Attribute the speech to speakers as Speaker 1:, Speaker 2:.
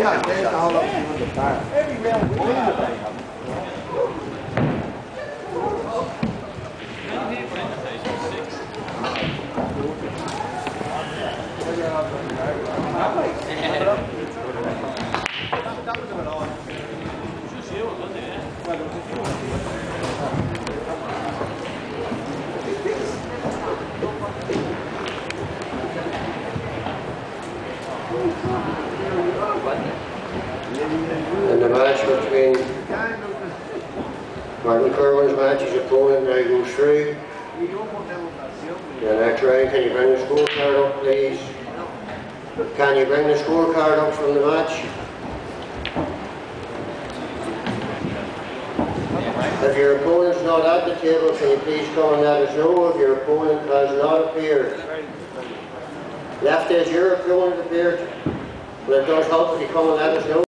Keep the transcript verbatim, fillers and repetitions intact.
Speaker 1: Yeah, there's all of them in the fire. Every round we win today.
Speaker 2: And the match between Martin Kerwin's match, his opponent now goes through. The next round, can you bring the scorecard up, please? Can you bring the scorecard up from the match? If your opponent's not at the table, can you please come and let us know if your opponent has not appeared? Left, has your opponent appeared? Well, it does help if you come and let us know.